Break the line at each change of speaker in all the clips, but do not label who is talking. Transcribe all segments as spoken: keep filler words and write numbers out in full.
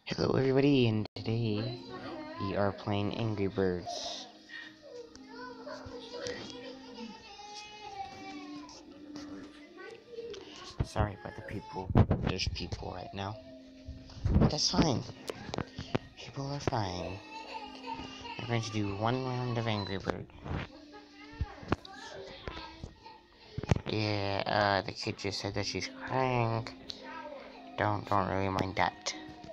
Hello everybody, and today we are playing Angry Birds. Sorry about the people. There's people right now. But that's fine. People are fine. I'm going to do one round of Angry Birds. Yeah, uh, the kid just said that she's crying. Don't, don't really mind that.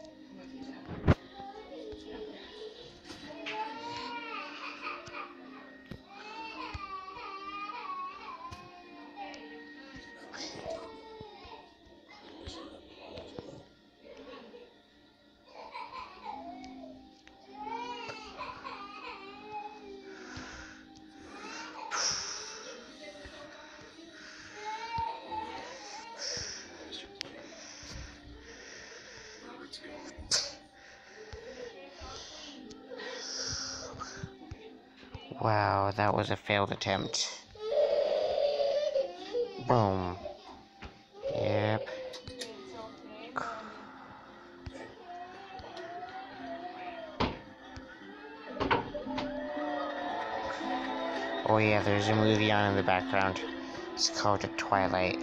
Wow, that was a failed attempt. Boom. Yep. Oh yeah, there's a movie on in the background. It's called The Twilight.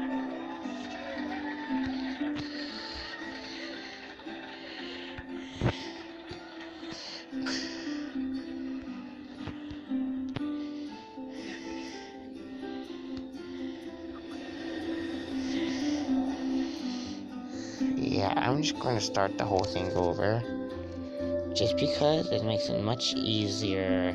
Yeah, I'm just going to start the whole thing over. Just because it makes it much easier.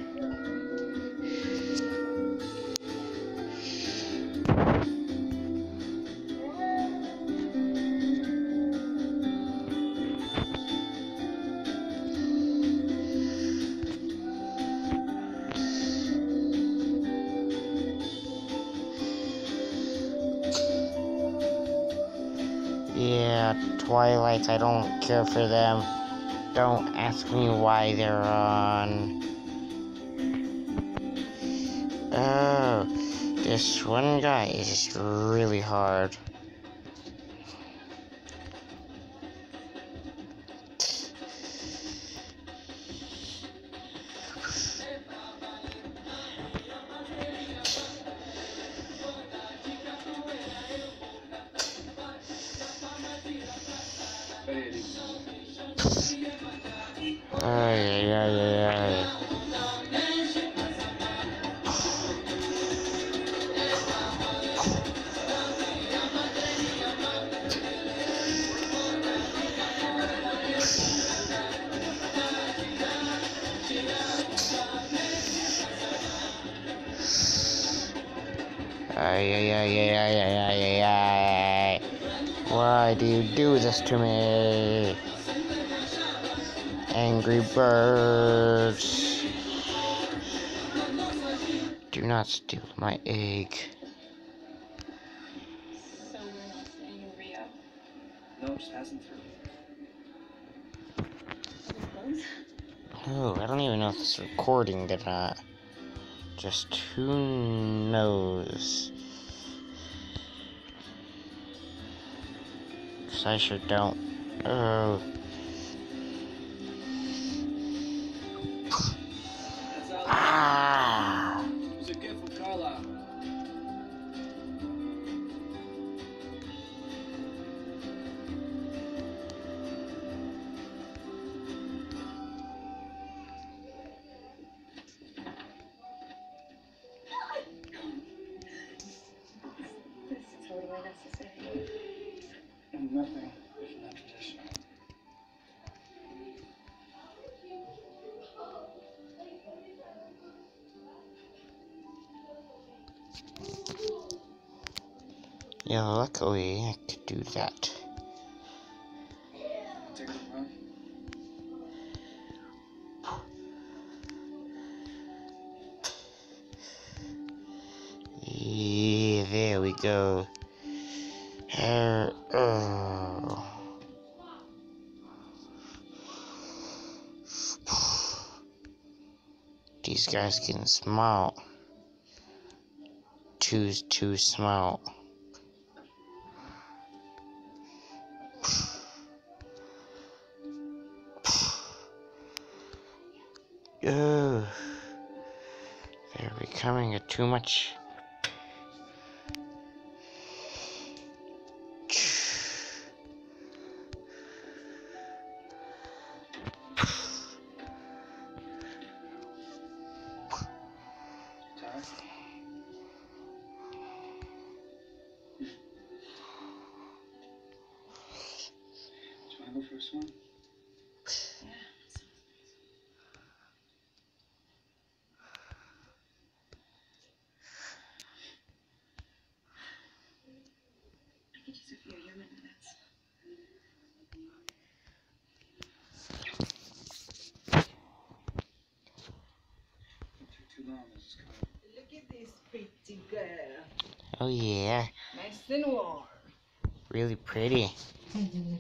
Yeah, Twilight, I don't care for them. Don't ask me why they're on. Oh, this one guy is just really hard. Ay, ay, ay, ay. Ay, ay, ay, ay, ay, ay, ay, ay. Why do you do this to me? Angry Birds. Do not steal my egg.
So we're not saying Rio. No, just passing through.
Oh, I don't even know if it's recording or not. Just who knows? Cause I sure don't. Oh. Ah!
It's a gift from Carlisle.
This is totally necessary.
And nothing if not traditional.
Yeah, luckily I could do that.
Take it from
Yeah, there we go. Uh, oh. These guys getting small. Too, too small. Ugh. They're becoming a too much.
Tired? Do you want to go for a swim?
Yeah. I could use a few human minutes.
Don't take too long, Missus Carter.
Look at this pretty girl.
Oh yeah,
Nice and warm.
really pretty.